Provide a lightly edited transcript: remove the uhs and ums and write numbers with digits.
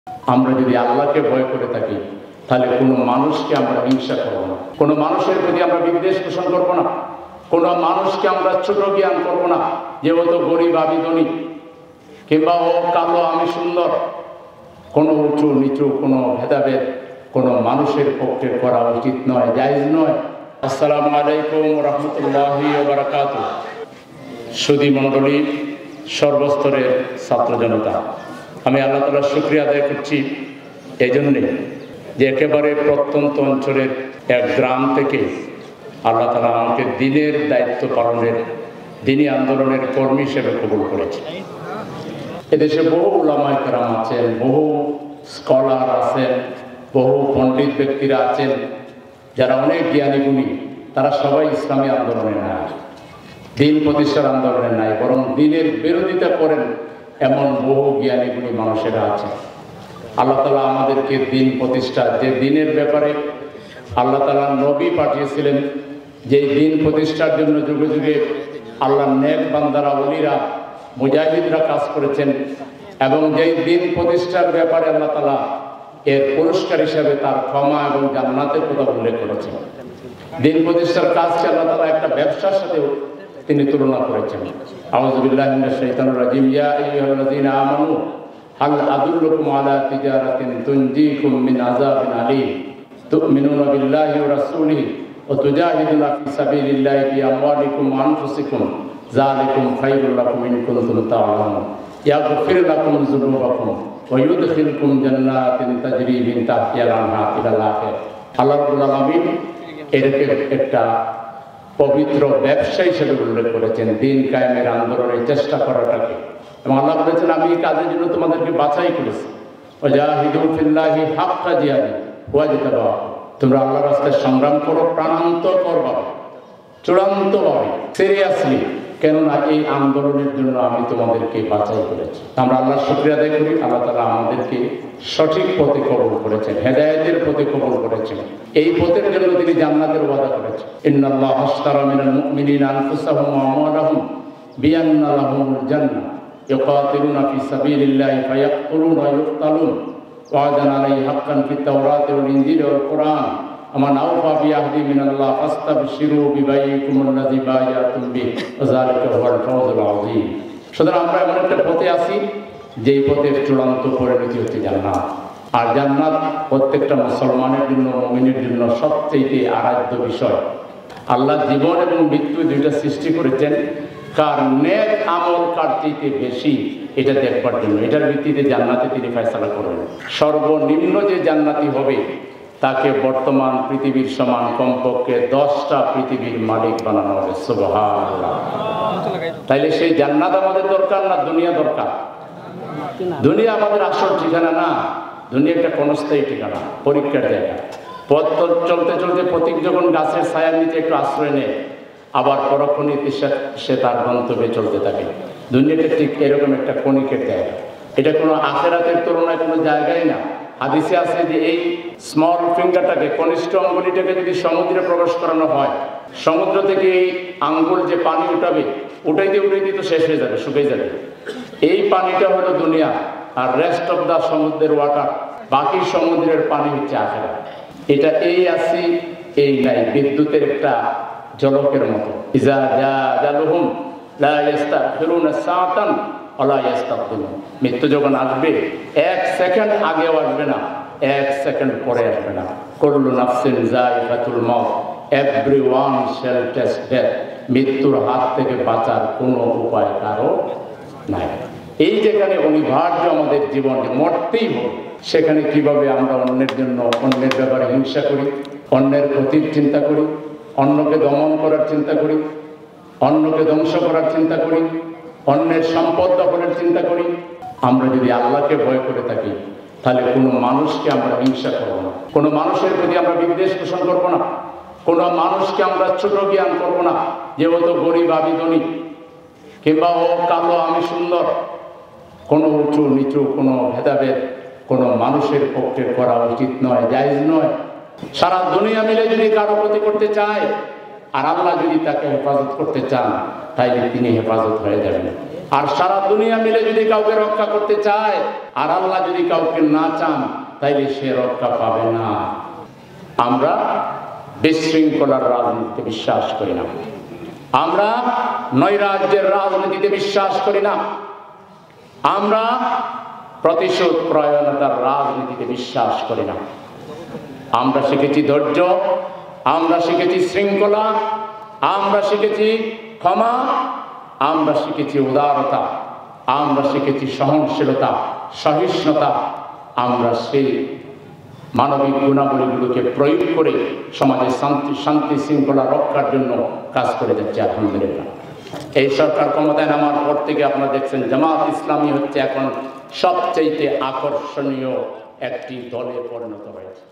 আমরা যদি আল্লাহকে ভয় করে থাকি তাহলে কোনো মানুষকে আমরা হিংসা করবো না, কোনো মানুষের প্রতি আমরা বিদ্বেষ পোষণ করবো না, কোনো মানুষকে আমরা ছোট জ্ঞান করবো না, যেহেতু গরিব আমি ধনী, কিংবা ও কালো আমি সুন্দর, কোনো উঁচু নিচু কোনো ভেদাভেদ কোনো মানুষের পক্ষে করা উচিত নয়, জায়েজ নয়। আসসালামু আলাইকুম রহমতুল্লাহি ওয়া বারাকাতুহু। সুধী মণ্ডলী, সর্বস্তরের ছাত্র জনতা, আমি আল্লাহ তাআলার শুকরিয়া আদায় করছি এই জন্যে যে একেবারে প্রত্যন্ত অঞ্চলের এক গ্রাম থেকে আল্লাহ তাআলা আমাকে দ্বীনের দায়িত্ব পালনের, দ্বীনি আন্দোলনের কর্মী হিসেবে কবুল করেছে। এদেশে বহু উলামায়ে কেরাম আছেন, বহু স্কলার আছেন, বহু পণ্ডিত ব্যক্তিরা আছেন যারা অনেক জ্ঞানী গুণী, তারা সবাই ইসলামী আন্দোলনে নাই, দ্বীন প্রতিষ্ঠার আন্দোলনে নাই, বরং দ্বীনের বিরোধিতা করেন এমন বহু জ্ঞানী গুণী মানুষেরা আছে। আল্লাহ তাআলা আমাদেরকে দ্বীন প্রতিষ্ঠা, যে দ্বীনের ব্যাপারে আল্লাহ তাআলা নবী পাঠিয়েছিলেন, যে দ্বীন প্রতিষ্ঠার জন্য যুগে যুগে আল্লাহর নেক বান্দারা, ওলিরা, মুজাহিদরা কাজ করেছেন, এবং যেই দ্বীন প্রতিষ্ঠার ব্যাপারে আল্লাহ তাআলা এর পুরস্কার হিসাবে তার ক্ষমা এবং জান্নাতের কথা উল্লেখ করেছেন। দ্বীন প্রতিষ্ঠার কাজকে আল্লাহ তাআলা একটা ব্যবসার সাথে তিনি তুলনা করেছেন। আউযু বিল্লাহি মিনাশ শাইতানির রাজিম। ইয়া আইয়ুহাল্লাযীনা আমানু হাল আদুল্লুকুম আলা তিজারাতিন তুনজিকুম মিন আযাবিন আলীম তু'মিনুনা বিল্লাহি ওয়া রাসূলিহি ওয়া তুজাহিদুনা ফি সাবিলিল্লাহি বিআমওয়ালিকুম ওয়া আনফুসিকুম যালিকুম খায়রুল লাকুম ইন কুনতুম তা'লামুন ইয়াগফির লাকুম যুনুবাকুম ওয়া ইউদখিলকুম জান্নাতিন তাজরি মিন তাহতিহাল আনহার ইলাল আখির। আল্লাহ রাব্বুল আলামিন এটাকে একটা পবিত্র ব্যবসা হিসেবে উল্লেখ করেছেন, দ্বীন কায়েমের আন্দোলনের চেষ্টা করাটাকে। এবং আল্লাহ বলেছেন, আমি এই কাজের জন্য তোমাদেরকে বাছাই করেছি, ওয়াজাহিদু ফিল্লাহি হাক্কা জিহাদি ওয়াজতাবাকুম। তোমরা আল্লাহর রাস্তায় সংগ্রাম করো প্রাণান্তকরভাবে, চূড়ান্তভাবে, সিরিয়াসলি, কেননা এই আন্দোলনের জন্য আমি তোমাদেরকে বাছাই করেছি। আমরা আল্লাহর শুকরিয়া আদায় করি, আল্লাহ তাআলা আমাদেরকে সঠিক পথে কবুল করেছেন, হেদায়েতের পথে কবুল করেছেন। এই পথের জন্য তিনি জান্নাতের ওয়াদা করেছেন। ইন্নাল্লাহা আশতারা মিনাল মুমিনিনা আনফুসাহুম ওয়া আমওয়ালাহুম বিআন্না লাহুমুল জান্নাহ ইউকাতিলুনা ফি সাবিলিল্লাহি ফায়াকতুলুনা ওয়া ইউকতালুন ওয়া'দান আলাইহি হাক্কান ফিত তাওরাতি ওয়াল ইনজিলি ওয়াল কুরআন আমান আওফা বিআহদি মিনাল্লাহ ফাস্তাবশিরু বিবাইকুমুল্লাযী বায়াতুম বিহি ওয়া যালিকা হুয়াল ফাওজুল আযীম। সুতরাং আমরা এমন একটা পথে আছি যেই পথের চূড়ান্ত পরিণতি হচ্ছে জান্নাত। আর জান্নাত প্রত্যেকটা মুসলমানের জন্য, মুমিনের জন্য সবচেয়ে আরাধ্য বিষয়। আল্লাহ জীবন এবং মৃত্যু দুইটা সৃষ্টি করেছেন কার নেক আমল কার চাইতে বেশি এটা দেখবার জন্য। এটার ভিত্তিতে জান্নাতে তিনি ফয়সালা করবেন। সর্বনিম্ন যে জান্নাতি হবে তাকে বর্তমান পৃথিবীর সমান কমপক্ষে 10টা পৃথিবীর মালিক বানানো হবে। সুবহানাল্লাহ। তাইলে সেই জান্নাত আমাদের দরকার না দুনিয়া দরকার? দুনিয়া আমাদের আসল ঠিকানা না, দুনিয়া একটা ক্ষণস্থায়ী ঠিকানা, পরীক্ষার জায়গা। পথ চলতে চলতে পথিক যখন গাছের ছায়ার নিচে একটু আশ্রয় নেয়, আবার পরক্ষণে সে তার গন্তব্যে চলতে থাকে। দুনিয়াটা ঠিক এরকম একটা ক্ষণিকের জায়গা, এটা কোনো আখিরাতের তুলনায় কোনো জায়গায় না। হাদিসে আছে যে এই স্মল ফিঙ্গারটাকে, কনিষ্ঠ আঙ্গুলিটাকে যদি সমুদ্রে প্রবেশ করানো হয়, সমুদ্র থেকে এই আঙ্গুল যে পানি উঠাবে, উঠাইতে তো শেষ হয়ে যাবে, শুকিয়ে যাবে। এই পানিটা হলো দুনিয়া, আর রেস্ট অফ দা সমুদ্রের ওয়াটার, বাকি সমুদ্রের পানি হচ্ছে আখিরাত। এটা এই আসি এই নাই, বিদ্যুতের একটা ঝলকের মতো। ইজা জালুহুম লা ইস্তাখিরুনা সাআতান ওয়ালা ইস্তাকদিমুন। মৃত্যু যখন আসবে 1 সেকেন্ড আগেও আসবে না, 1 সেকেন্ড পরে আসবে না। কুল্লু নাফসিন যায়িকাতুল মাউত, এভরিওয়ান শ্যাল টেস্ট ডেথ। মৃত্যুর হাত থেকে বাঁচার কোনো উপায় কারো নাই। এই যেখানে অনিবার্য আমাদের জীবন, মরতেই হবে, সেখানে কিভাবে আমরা অন্যের জন্য, অন্যের ব্যাপারে হিংসা করি, অন্যের ক্ষতির চিন্তা করি, অন্যকে দমন করার চিন্তা করি, অন্যকে ধ্বংস করার চিন্তা করি, অন্যের সম্পদ দখলের চিন্তা করি। আমরা যদি আল্লাহকে ভয় করে থাকি তাহলে কোনো মানুষকে আমরা হিংসা করব না, কোনো মানুষের প্রতি আমরা বিদ্বেষ পোষণ করবো না, কোনো মানুষকে আমরা ছোট জ্ঞান করবো না, যেহেতু গরিব আমি ধনী, কিংবা ও কালো আমি সুন্দর, কোনো উঁচু নিচু কোনো ভেদাভেদ কোনো মানুষের পক্ষে করা উচিত নয়, জায়েজ নয়। সারা দুনিয়া মিলে যদি কারো ক্ষতি করতে চায় আর আল্লাহ যদি তাকে হেফাজত করতে চান, তাইলে তিনি হেফাজত হয়ে যাবেন। আর সারা দুনিয়া মিলে যদি কাউকে রক্ষা করতে চায় আর আল্লাহ যদি কাউকে না চান তাইলে সে রক্ষা পাবে না। আমরা বিশৃঙ্খলার রাজনীতিতে বিশ্বাস করি না, আমরা নৈরাজ্যের রাজনীতিতে বিশ্বাস করি না, আমরা প্রতিশোধ পরায়ণতার রাজনীতিতে বিশ্বাস করি না। আমরা শিখেছি ধৈর্য, আমরা শিখেছি শৃঙ্খলা, আমরা শিখেছি ক্ষমা, আমরা শিখেছি উদারতা, আমরা শিখেছি সহনশীলতা, সহিষ্ণুতা। আমরা সেই মানবিক গুণাবলীগুলোকে প্রয়োগ করে সমাজে শান্তি শৃঙ্খলা রক্ষার জন্য কাজ করে যাচ্ছে আলহামদুলিল্লাহ। এই সরকার ক্ষমতায় নামার পর থেকে আপনারা দেখছেন জামাত ইসলামী হচ্ছে এখন সবচেয়ে আকর্ষণীয় একটি দলে পরিণত হয়েছে।